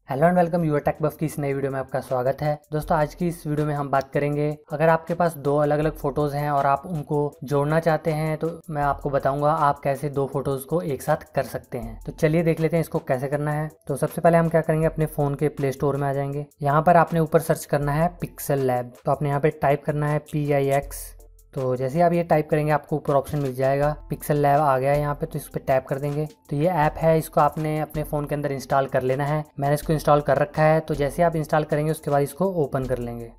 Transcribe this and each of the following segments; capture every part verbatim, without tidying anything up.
Hello and welcome your tech buff की इस नई वीडियो में आपका स्वागत है। दोस्तों आज की इस वीडियो में हम बात करेंगे, अगर आपके पास दो अलग अलग फोटोज हैं और आप उनको जोड़ना चाहते हैं तो मैं आपको बताऊंगा आप कैसे दो फोटोज को एक साथ कर सकते हैं। तो चलिए देख लेते हैं इसको कैसे करना है। तो सबसे पहले हम क्या करेंगे, अपने फोन के प्ले स्टोर में आ जाएंगे। यहाँ पर आपने ऊपर सर्च करना है पिक्सल लैब। तो आपने यहाँ पे टाइप करना है पी आई एक्स। तो जैसे ही आप ये टाइप करेंगे आपको ऊपर ऑप्शन मिल जाएगा पिक्सल लैब आ गया है यहाँ पे, तो इस पर टैप कर देंगे। तो ये ऐप है, इसको आपने अपने फ़ोन के अंदर इंस्टॉल कर लेना है। मैंने इसको इंस्टॉल कर रखा है। तो जैसे आप इंस्टॉल करेंगे उसके बाद इसको ओपन कर लेंगे।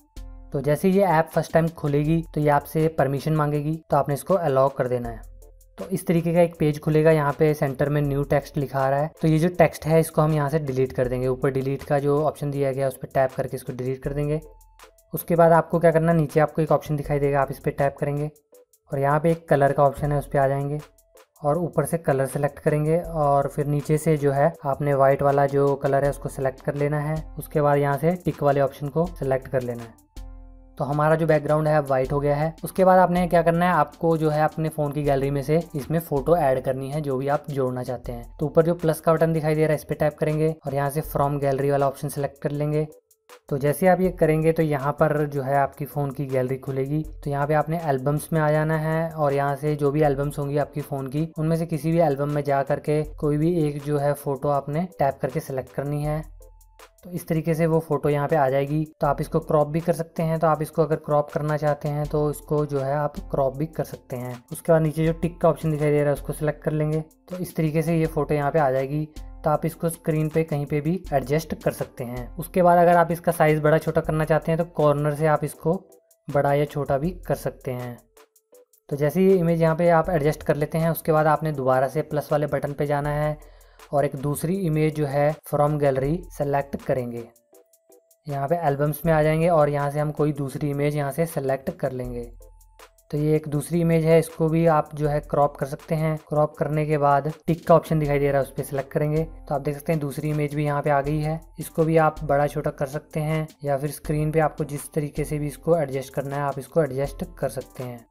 तो जैसे ये ऐप फर्स्ट टाइम खुलेगी तो ये आपसे परमिशन मांगेगी, तो आपने इसको अलाउ कर देना है। तो इस तरीके का एक पेज खुलेगा। यहाँ पे सेंटर में न्यू टेक्स्ट लिखा आ रहा है। तो ये जो टेक्स्ट है इसको हम यहाँ से डिलीट कर देंगे। ऊपर डिलीट का जो ऑप्शन दिया गया है उस पर टैप करके इसको डिलीट कर देंगे। उसके बाद आपको क्या करना है, नीचे आपको एक ऑप्शन दिखाई देगा, आप इस पर टैप करेंगे और यहाँ पे एक कलर का ऑप्शन है उस पर आ जाएंगे और ऊपर से कलर सेलेक्ट करेंगे और फिर नीचे से जो है आपने वाइट वाला जो कलर है उसको सेलेक्ट कर लेना है। उसके बाद यहाँ से टिक वाले ऑप्शन को सेलेक्ट कर लेना है। तो हमारा जो बैकग्राउंड है अब वाइट हो गया है। उसके बाद आपने क्या करना है, आपको जो है अपने फ़ोन की गैलरी में से इसमें फ़ोटो ऐड करनी है जो भी आप जोड़ना चाहते हैं। तो ऊपर जो प्लस का बटन दिखाई दे रहा है इस पर टैप करेंगे और यहाँ से फ्रॉम गैलरी वाला ऑप्शन सेलेक्ट कर लेंगे। तो जैसे आप ये करेंगे तो यहाँ पर जो है आपकी फ़ोन की गैलरी खुलेगी। तो यहाँ पे आपने एल्बम्स में आ जाना है और यहाँ से जो भी एल्बम्स होंगी आपकी फ़ोन की उनमें से किसी भी एल्बम में जा करके कोई भी एक जो है फ़ोटो आपने टैप करके सेलेक्ट करनी है। तो इस तरीके से वो फ़ोटो यहाँ पे आ जाएगी। तो आप इसको क्रॉप भी कर सकते हैं। तो आप इसको अगर क्रॉप करना चाहते हैं तो इसको जो है आप क्रॉप भी कर सकते हैं। उसके बाद नीचे जो टिक का ऑप्शन दिखाई दे रहा है उसको सिलेक्ट कर लेंगे। तो इस तरीके से ये फ़ोटो यहाँ पे आ जाएगी। तो आप इसको स्क्रीन पे कहीं पे भी एडजस्ट कर सकते हैं। उसके बाद अगर आप इसका साइज़ बड़ा छोटा करना चाहते हैं तो कॉर्नर से आप इसको बड़ा या छोटा भी कर सकते हैं। तो जैसे ये इमेज यहाँ पे आप एडजस्ट कर लेते हैं उसके बाद आपने दोबारा से प्लस वाले बटन पे जाना है और एक दूसरी इमेज जो है फ्रॉम गैलरी सेलेक्ट करेंगे। यहाँ पे एल्बम्स में आ जाएंगे और यहाँ से हम कोई दूसरी इमेज यहाँ से सेलेक्ट कर लेंगे। तो ये एक दूसरी इमेज है, इसको भी आप जो है क्रॉप कर सकते हैं। क्रॉप करने के बाद टिक का ऑप्शन दिखाई दे रहा है उस पर सेलेक्ट करेंगे। तो आप देख सकते हैं दूसरी इमेज भी यहाँ पे आ गई है। इसको भी आप बड़ा छोटा कर सकते हैं या फिर स्क्रीन पे आपको जिस तरीके से भी इसको एडजस्ट करना है आप इसको एडजस्ट कर सकते हैं।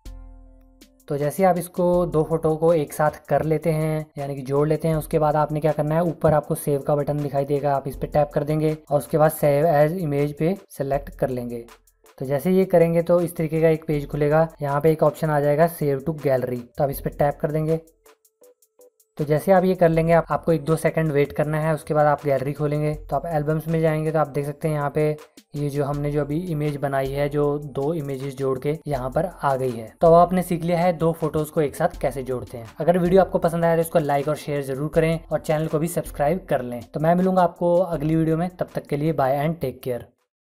तो जैसे आप इसको दो फोटो को एक साथ कर लेते हैं यानी कि जोड़ लेते हैं, उसके बाद आपने क्या करना है, ऊपर आपको सेव का बटन दिखाई देगा, आप इस पर टैप कर देंगे और उसके बाद सेव एज इमेज पे सेलेक्ट कर लेंगे। तो जैसे ये करेंगे तो इस तरीके का एक पेज खुलेगा। यहाँ पे एक ऑप्शन आ जाएगा सेव टू गैलरी। तो आप इस पर टैप कर देंगे। तो जैसे आप ये कर लेंगे आप, आपको एक दो सेकंड वेट करना है। उसके बाद आप गैलरी खोलेंगे तो आप एल्बम्स में जाएंगे तो आप देख सकते हैं यहाँ पे ये जो हमने जो अभी इमेज बनाई है जो दो इमेजेस जोड़ के यहाँ पर आ गई है। तो अब आपने सीख लिया है दो फोटोज को एक साथ कैसे जोड़ते हैं। अगर वीडियो आपको पसंद आया तो इसको लाइक और शेयर जरूर करें और चैनल को भी सब्सक्राइब कर लें। तो मैं मिलूंगा आपको अगली वीडियो में, तब तक के लिए बाय एंड टेक केयर।